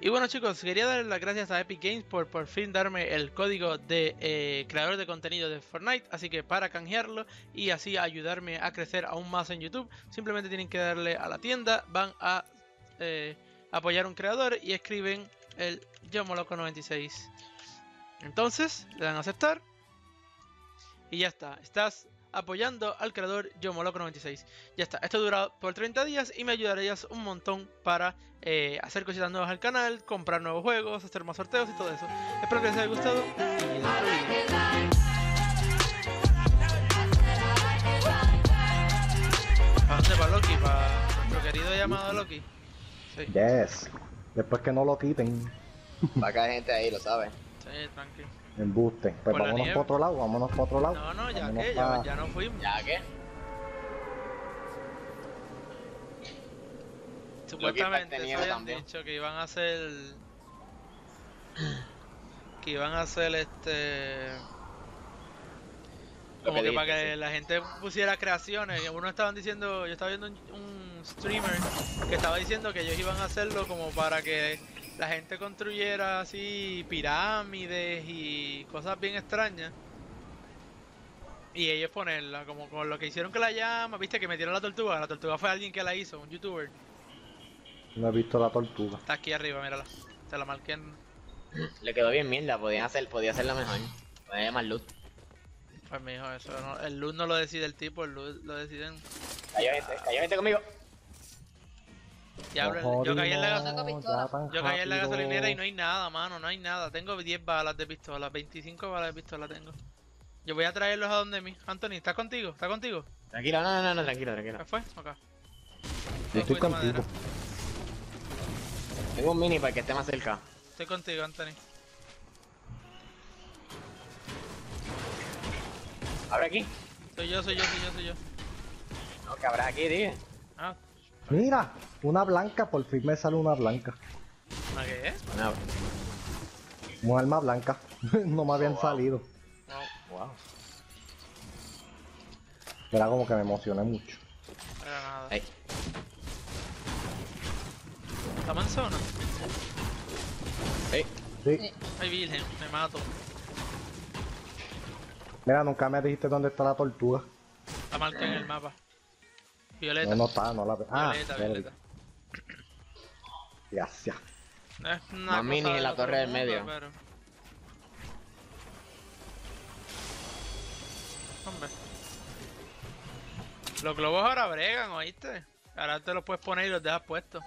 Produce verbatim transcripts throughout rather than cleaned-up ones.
Y bueno chicos, quería dar las gracias a Epic Games por por fin darme el código de eh, creador de contenido de Fortnite. Así que para canjearlo y así ayudarme a crecer aún más en YouTube, simplemente tienen que darle a la tienda, van a eh, apoyar un creador y escriben el Yomoloco noventa y seis. Entonces le dan a aceptar y ya está, estás apoyando al creador Yomoloco noventa y seis. Ya está, esto dura por treinta días y me ayudarías un montón para eh, hacer cositas nuevas al canal, comprar nuevos juegos, hacer más sorteos y todo eso. Espero que les haya gustado y ¿para dónde va Loki? ¿Para nuestro querido llamado Loki? Sí. Yes. Después que no lo quiten. Va a caer gente ahí, lo sabes. Sí, tranquilo. Embuste. Pues Por la vámonos nieve. para otro lado, vámonos para otro lado. No, no, ya Vámonos que, pa- ya, ya no fuimos. ¿Ya qué? Supuestamente Lo que eso falta habían nieve dicho que iban a hacer que iban a hacer este Lo como que que dijiste, para que sí. la gente pusiera creaciones. Uno estaban diciendo, yo estaba viendo un, un streamer que estaba diciendo que ellos iban a hacerlo como para que la gente construyera así pirámides y cosas bien extrañas y ellos ponerla como con lo que hicieron que la llama, viste que metieron la tortuga. La tortuga fue alguien que la hizo, un youtuber. No he visto la tortuga. Está aquí arriba, mírala. Se la marqué en... Le quedó bien mierda, podían hacer, podía hacerla mejor. Podía llamar luz. Pues mijo, eso no, el loot no lo decide el tipo, el loot lo deciden. Cayó gente, cayó gente conmigo. Diablo, yo caí en la No, gas- ya tan yo caí en la rápido. gasolinera y no hay nada, mano, no hay nada. Tengo diez balas de pistola, veinticinco balas de pistola tengo. Yo voy a traerlos a donde mí. Anthony, ¿estás contigo? ¿Estás contigo? Tranquilo, no, no, no, no, tranquilo, tranquilo. ¿Qué fue? Acá. Yo estoy Tengo un poquito de contigo. madera. Tengo un mini para que esté más cerca. Estoy contigo, Anthony. Abre aquí. Soy yo, soy yo, soy yo, soy yo. No, que habrá aquí, dije. Ah, Mira, una blanca, por fin me sale una blanca. ¿una qué es? No. Un arma blanca. No me habían Oh, wow. salido. No, Wow. Era como que me emocioné mucho. no era nada. Ahí. ¿Estamos en zona? Sí. Sí. Ay, virgen, me mato. Mira, nunca me dijiste dónde está la tortuga. La marqué en el mapa. Violeta. No, no está, no la veo. Ah, Violeta, ya la vi. violeta. Gracias. No es una Más mini cosa en la del otro torre del mundo, medio. pero- Hombre. Los globos ahora bregan, ¿oíste? Ahora te los puedes poner y los dejas puestos.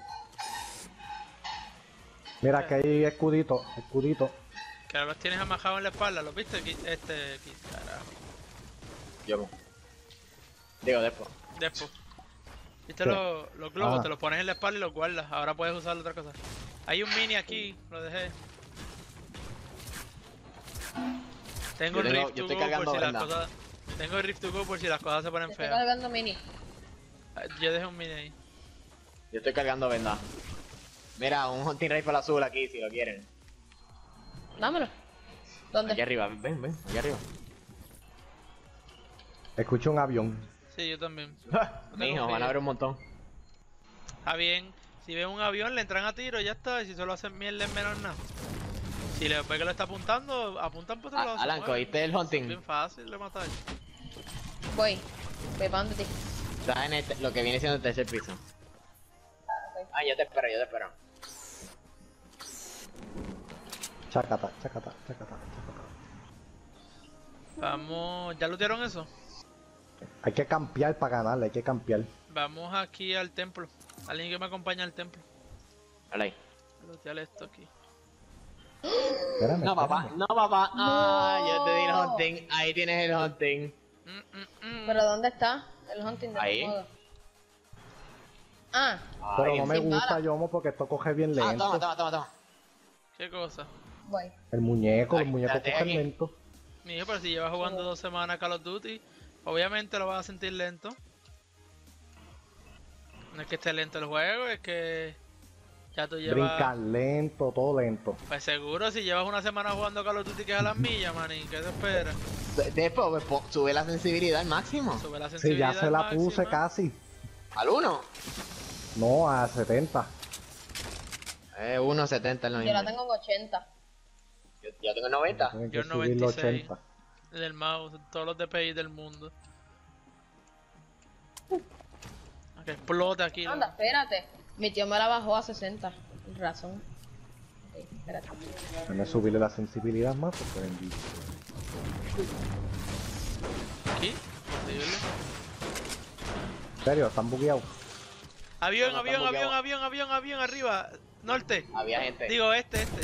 Mira, que hay escudito, escudito. Que ahora los tienes amajados en la espalda, ¿los viste? Aquí- Este, aquí, carajo. Yo. Digo, después. Después. ¿Viste ¿Qué? los, los globos? Ah. Te los pones en la espalda y los guardas. Ahora puedes usar otra cosa. Hay un mini aquí, lo dejé. Tengo Yo el tengo- Rift yo to estoy go por cargando si las venda. cosas... Tengo el Rift to go por si las cosas se ponen Estoy feas. cargando mini. Yo dejé un mini ahí. Yo estoy cargando venda. Mira, un hunting rifle azul aquí si lo quieren. Dámelo. ¿Dónde? Aquí arriba, ven, ven, aquí arriba. Escucho un avión. Sí, yo también. Mijo, van a ver un montón. Está bien. Si ven un avión, le entran a tiro y ya está. Y si solo hacen mierda es menos nada. Si le ve que lo está apuntando, apuntan por otro lado. Ah, se Alan, mueven. ¿cogiste el hunting? Bien fácil de matar. Voy. Voy para donde ti. Está en el- lo que viene siendo el tercer piso. Ah, yo te espero, yo te espero. Chacata, chacata, chacata, chacata. Vamos, ¿ya lootearon eso? Hay que campear para ganarle, hay que campear. Vamos aquí al templo. Alguien que me acompañe al templo. Dale ahí. Lootear esto aquí. Espérame, No, papá, espérame. no, papá. Ah, No. yo te di el hunting. Ahí tienes el hunting. Mm, mm, mm. ¿Pero dónde está? El hunting de Ahí. qué modo. Ah, Pero Ay, no me sin gusta, bala. Yomo, porque esto coge bien Ah, lento. toma, toma, toma, toma. ¿Qué cosa? voy. El muñeco, Ay, los muñecos date cogen aquí. lento. Mijo, pero si llevas jugando dos semanas Call of Duty, obviamente lo vas a sentir lento. No es que esté lento el juego, es que ya tú llevas... Brincar lento, todo lento. Pues seguro, si llevas una semana jugando Call of Duty que es a las millas, manín, ¿qué te espera? De- Después, pues, po- sube la sensibilidad al máximo. Sube la Sí, sensibilidad ya se la máxima. puse casi. Al uno. No, a setenta. Eh, Es uno setenta es lo Yo mismo. la tengo en ochenta. Yo, yo tengo noventa. Tienen Yo que en subir noventa los y seis. ochenta. Del mouse, todos los D P I del mundo. Que explote aquí. Anda, ¿no? espérate. Mi tío me la bajó a sesenta. Razón. Ok, espérate. Déjame subirle la sensibilidad más porque bendito. Aquí, posible. En serio, están bugueados. Avión, No, no, avión, están avión, bugueados. avión, avión, avión, arriba. Norte. Había gente. Digo, este, este.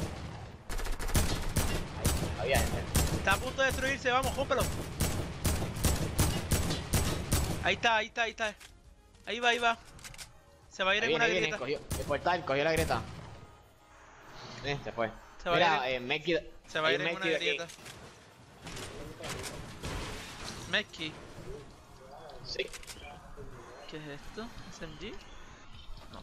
Había gente. Está a punto de destruirse, vamos, cómpelo. Ahí está, ahí está, ahí está. Ahí va, ahí va. Se va a ir Ahí en viene, una ahí viene, grieta. cogió el portal, cogió la grieta. Eh, se fue. Se va a Mira, ir eh, Meki. Se va a hay ir un en una Meki de aquí. grieta. Meki. Sí. ¿Qué es esto? ¿S M G? No.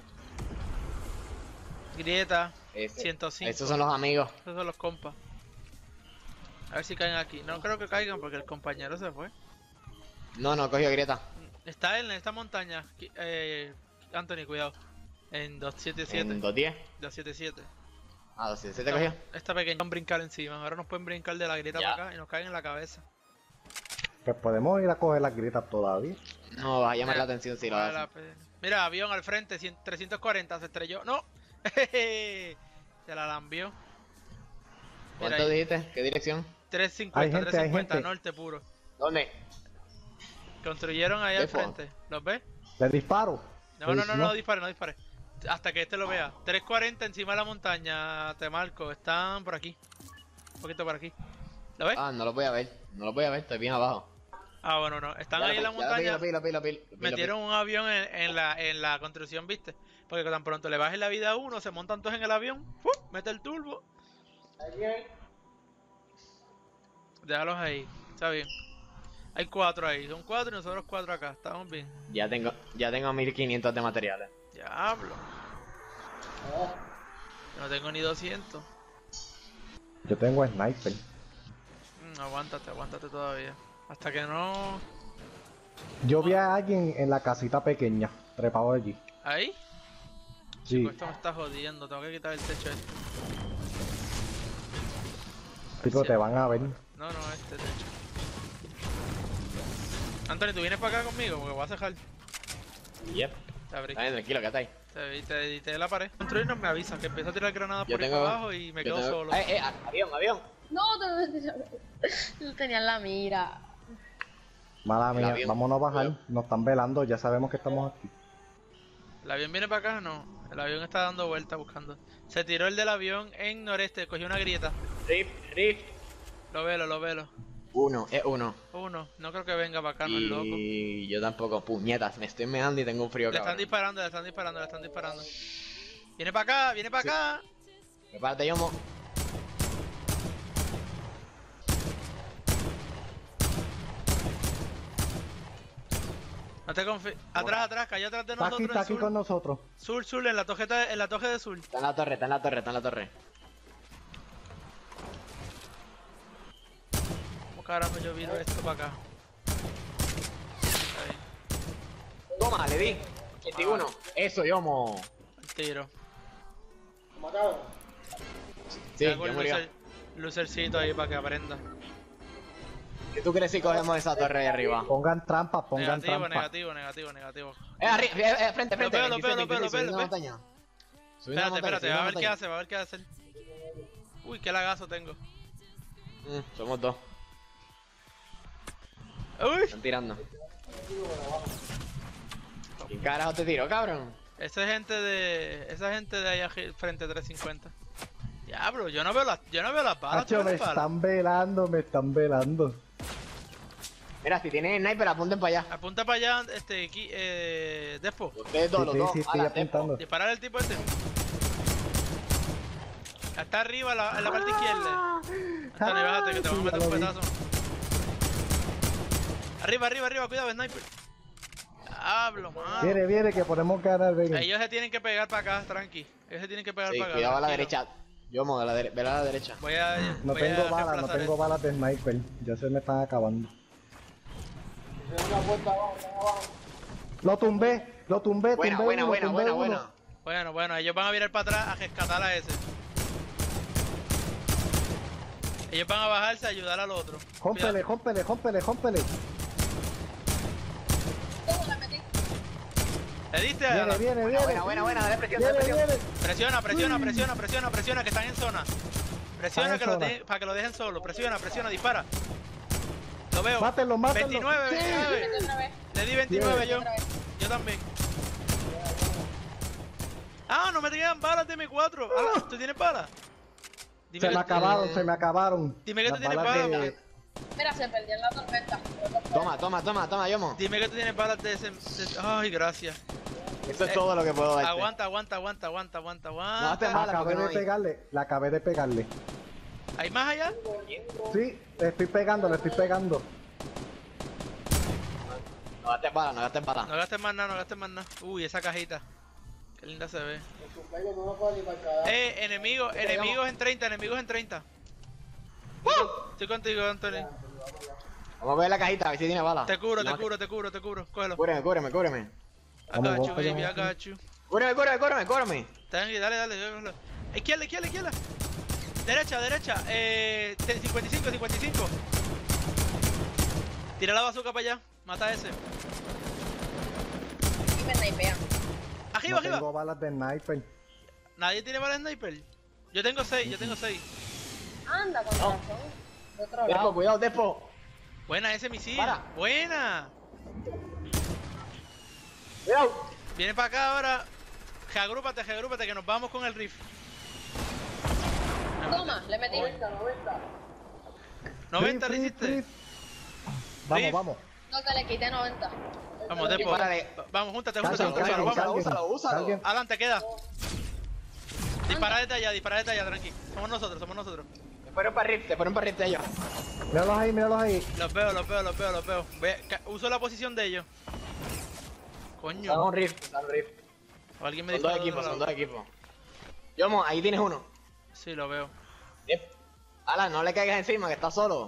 Grieta. Ese- ciento cinco. Esos son los amigos. Esos son los compas. A ver si caen aquí. No creo que caigan porque el compañero se fue. No, no, cogió grieta. Está en esta montaña. Qui- Eh, Anthony, cuidado. En doscientos setenta y siete. En dos diez. doscientos setenta y siete. Ah, dos diez. ¿Se te cogió? Esta pequeña. Van a brincar encima. Ahora nos pueden brincar de la grieta Ya. para acá y nos caen en la cabeza. Pues podemos ir a coger las grietas todavía. No, va a llamar Eh, la atención si lo vale la hace. pena. Mira, avión al frente, cien trescientos cuarenta, se estrelló. ¡No! Se la lambió. Mira ¿Cuánto ahí. dijiste? ¿Qué dirección? trescientos cincuenta, Hay gente, hay trescientos cincuenta, gente. norte puro. ¿Dónde? Construyeron ahí al Defo. frente. ¿Los ves? ¿Le disparo? No, no, no, Pues no, dispare, no dispare. Hasta que este lo vea. trescientos cuarenta encima de la montaña, te marco. Están por aquí. Un poquito por aquí. ¿Lo ves? Ah, no lo voy a ver. No lo voy a ver, estoy bien abajo. Ah, bueno, no. Están Ya ahí en la lo vi, ya lo vi, montaña. lo vi, lo vi, lo vi, lo vi, lo vi. Metieron un avión en, en la, en la construcción, ¿viste? Porque tan pronto le bajes la vida a uno, se montan todos en el avión. ¡Fu! Mete el turbo. Déjalos ahí. Está bien. Hay cuatro ahí. Son cuatro y nosotros cuatro acá. Estamos bien. Ya tengo, ya tengo mil quinientos de materiales. Diablo. No tengo ni doscientos. Yo tengo sniper. Mm, aguántate, aguántate todavía. Hasta que no... Yo vi a alguien en la casita pequeña, trepado allí. ¿Ahí? Sí. Chico, esto me está jodiendo. Tengo que quitar el techo este. Tipo, Sí. te van a ver. No, no, este techo. Anthony, ¿tú vienes para acá conmigo? Porque voy a cejar. Yep. Te abrí. Está bien, tranquilo, que está ahí. Te, te, te la pared. Construirnos me avisa que empieza a tirar granadas Yo por ahí tengo- para abajo y me yo quedo tengo- solo. Eh, eh, a- avión, avión. No, no tenían la mira. Mala El mía, avión. vámonos a bajar. Nos están velando, ya sabemos que estamos aquí. ¿El avión viene para acá? No. El avión está dando vueltas buscando. Se tiró el del avión en noreste, cogió una grieta. Rift, rift. Lo velo, lo velo. Uno, es uno. Uno, no creo que venga para acá, no es loco. Y yo tampoco, puñetas, me estoy meando y tengo un frío Le están cabrón. disparando, le están disparando, le están disparando. Viene para acá, viene para Sí. acá. Prepárate, Yomo. No te confíes. Atrás, atrás, cayó atrás de Está aquí, nosotros. está en aquí sur. con nosotros. Sur, sur, en la torre, en la torre de sur. Está en la torre, está en la torre, está en la torre. ¿Cómo carajo yo viro esto para acá? Ahí, Toma, le di. ochenta y uno. Eso, Yomo. el tiro. Sí, Hago ya el murió. lucer- lucercito ahí para que aprenda. ¿Qué tú crees si cogemos esa torre de arriba? Pongan trampas, pongan Negativo, trampas. negativo, negativo, negativo. Eh, arriba, eh, eh, frente, frente. Lo veo, lo veo, lo veo, veintiséis, lo veo, subiendo lo la veo. montaña. Subiendo la Espérate, montaña, espérate, subiendo va a la ver qué montaña. hace, va a ver qué hace. Uy, qué lagazo tengo. Mm, somos dos. Uy, Están tirando. ¿Quién carajo te tiró, cabrón? esa gente de. Esa gente de allá gi- frente trescientos cincuenta. Diablo, yo no veo las. Yo no veo las balas. Hacho, ¿tú me ves las balas? están velando, me están velando. Mira, si tienen sniper, apunten para allá. Apunta para allá, este, aquí, eh. Despo. Ustedes dos, Sí, los sí, dos. sí, estoy Ala, Depo. apuntando. Disparar al tipo este. Está arriba, en la, en la parte izquierda. Anthony, bájate que te van a sí, meter ya un lo vi. petazo. Arriba, arriba, arriba, cuidado, sniper. Diablo, mano. Viene, viene, que podemos ganar, venga. Ellos se tienen que pegar para acá, tranqui. Ellos se tienen que pegar Sí, para acá. cuidado a la tranquilo. derecha. Yomo, de la dere- vela a la derecha. Voy a. No voy tengo a balas, no reemplazar tengo esto. balas de sniper. Ya se me están acabando. Lo tumbé, lo tumbé, Buena, tumbé buena, uno, buena, tumbé buena, uno. buena. Bueno, bueno, ellos van a virar para atrás a rescatar a ese. Ellos van a bajarse a ayudar al otro. Jómpele, jómpele, jómpele, jómpele. ¿Cómo la metí? ¿Le diste? Viene, Alan? viene, viene. Buena, buena, buena, dale presión, Viene, dale presión. viene. Presiona, presiona, presiona, presiona, presiona, que están en zona. Presiona Están en que lo zona. de- para que lo dejen solo. Presiona, presiona, dispara. Lo veo. Mátenlo, mátenlo. veintinueve, Sí, veintinueve. metí otra vez. Le di veintinueve Bien. yo. Otra vez. Yo también. Ah, no me quedan balas de M cuatro. Alan, ¿tú tienes balas? Dime Se que- me acabaron, se me acabaron. Dime que tú Las tienes balas balas, de- porque- Mira, se perdió en la tormenta. Toma, toma, toma, toma, Yomo. Dime que tú tienes balas de ese... de- Ay, gracias. Eso es todo lo que puedo darte. Aguanta, aguanta, aguanta, aguanta, aguanta, No aguanta. te mala porque Acabé no de hay. pegarle, la acabé de pegarle. ¿Hay más allá? Sí, le estoy pegando, le estoy pegando. No gastes bala, no gastes bala. No gastes más nada, no gastes más nada. Uy, esa cajita. Qué linda se ve. Eh, enemigos, enemigos en treinta, enemigos en treinta. Estoy contigo, Anthony. Vamos a ver la cajita, a ver si tiene bala. Te cubro, te No, cubro, te cubro, te cubro. Cógelo. Cúbreme, cúbreme, cúbreme. I Vamos, got you, vamos, baby, I vamos. got you. Cúbreme, cúbreme, cúbreme, cúbreme. Dale, dale, dale. cógelo. Izquierda, izquierda, izquierda. Derecha, derecha. Eh, te- cincuenta y cinco, cincuenta y cinco. Tira la bazooka para allá. Mata a ese. Y me snipean. Arriba, No arriba. tengo balas de sniper. Nadie tiene bala sniper. Yo tengo seis, yo tengo seis. Anda, con No. razón. De otro Despo, lado. cuidado, Despo. Buena ese misil. Para. Buena. Cuidado. Viene para acá ahora. Reagrúpate, reagrúpate que nos vamos con el riff. Toma, le metí. noventa Free, le free, hiciste. free. Vamos, Riff. vamos. No, que le quité noventa. Vamos, Depo. Dispárale. Vamos, júntate, Carguen, júntate, Úsalo, júntate. úsalo, Vamos. úsalo, úsalo. Carguen. Alan, te queda. Dispara desde allá, dispara desde allá, tranqui. Somos nosotros, somos nosotros. Se fueron para Rift, se fueron para Rift ellos. Míralos ahí, míralos ahí. Los veo, los veo, los veo, los veo. Voy a- ca- uso la posición de ellos. Están Coño. un Rift, están un Rift. O alguien me Son dos dispara. equipos, de son otro dos lado. equipos. Yomo, ahí tienes uno. Sí, lo veo. Yep. Alan, no le caigas encima, que está solo.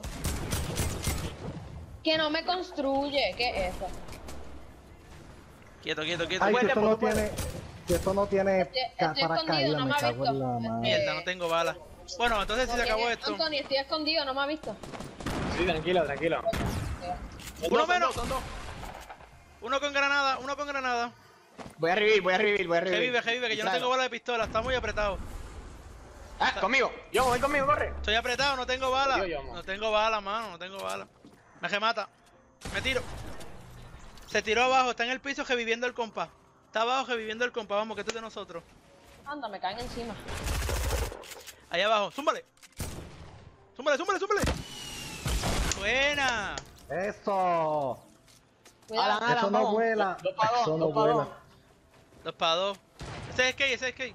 Que no me construye. ¿Qué es eso? Quieto, quieto, quieto. Ay, puedes, que esto Depo, no tú puedes. tiene. Que esto no tiene Estoy- ca- estoy escondido, paracaídas, no me me ha cago en visto. la madre. Mierda, no tengo balas. Bueno, entonces si se acabó esto. Anthony, estoy escondido, no me ha visto. Sí, tranquilo, tranquilo. Son Uno dos, son menos. dos, son dos. Uno con granada, uno con granada. Voy a revivir, voy a revivir, voy a Que revivir. vive, que vive, que yo no Distraigo. tengo bala de pistola, está muy apretado. Ah, conmigo. Yomo, ven conmigo, corre. Estoy apretado, no tengo bala. Yo, yo, mo. No tengo bala, mano, no tengo bala. Me remata. Me tiro. Se tiró abajo, está en el piso reviviendo el compa. Está abajo reviviendo el compa, vamos, que esto es de nosotros. Anda, me caen encima. Ahí abajo, zúmbale. Zúmbale, zúmbale, zúmbale. Buena. Eso. Cuidado. Alan, Alan, Eso no vamos. vuela. Dos para dos, Eso no dos para vuela. dos. Dos para dos. Ese es skate, ese es skate.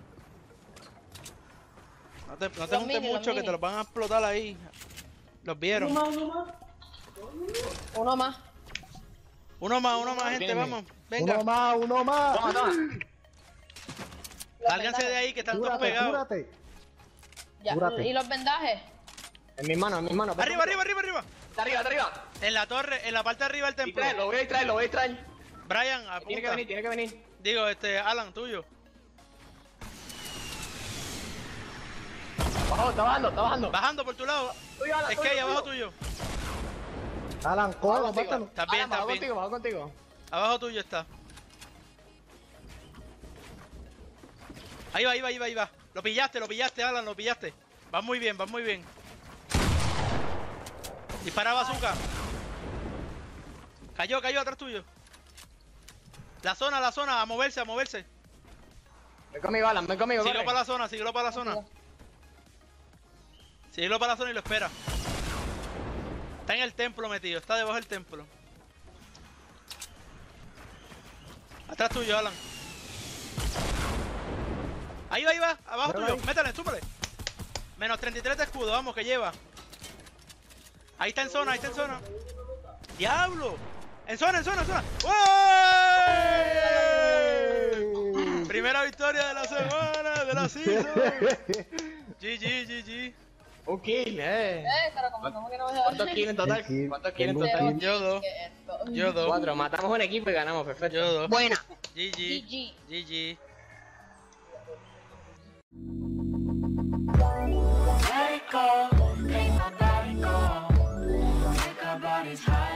No te, no te Los juntes mini, los mucho que mini. te los van a explotar ahí. Los vieron. Uno más. Uno más, uno más, gente, Tiene vamos. Venga, Uno más, uno más. Toma, toma. sálganse de ahí que están todos Cúrate, pegados. cúrate. Ya. Cúrate. ¿Y los vendajes? En mis manos, en mis manos. Arriba, arriba, arriba, arriba. Está arriba, está arriba. En la torre, en la parte de arriba del templo. Distrae, lo voy a distraer, lo voy a distraer. Brian, Tiene que apunta. venir, tiene que venir. Digo, este, Alan, tuyo. Bajando, está bajando, está bajando. Bajando por tu lado. Tuyo, Alan, Es tuyo, que ahí abajo tuyo. tuyo. Alan, Bajo cógelo, contigo. mátalo. Está bien, Alan, bajo está bien. contigo, bajo contigo. Abajo tuyo está. Ahí va, ahí va, ahí va, ahí va. Lo pillaste, lo pillaste, Alan, lo pillaste. Va muy bien, va muy bien. Dispara bazooka. Cayó, cayó atrás tuyo. La zona, la zona, a moverse, a moverse. Ven conmigo, Alan, ven conmigo, Síguelo corre. para la zona, síguelo para la zona. Síguelo para la zona y lo espera. Está en el templo metido, está debajo del templo. Atrás tuyo, Alan. Ahí va, ahí va, abajo Míralo tuyo, ahí. métale, súpale. Menos treinta y tres de escudo, vamos, que lleva. Ahí está en zona, ahí está en zona. ¡Diablo! En zona, en zona, en zona. ¡Uey! Primera victoria de la semana, de la season. G G, G G. Un kill, eh. Eh, pero como, como que no me ¿Cuántos kills en total? Un kill, ¿Cuántos kills en tengo un total? kill. Yo dos, ¿Qué es esto? yo dos, Cuatro, matamos un equipo y ganamos, perfecto. yo dos. Buena. G G, G G. G G. go, make my body go, make our bodies high.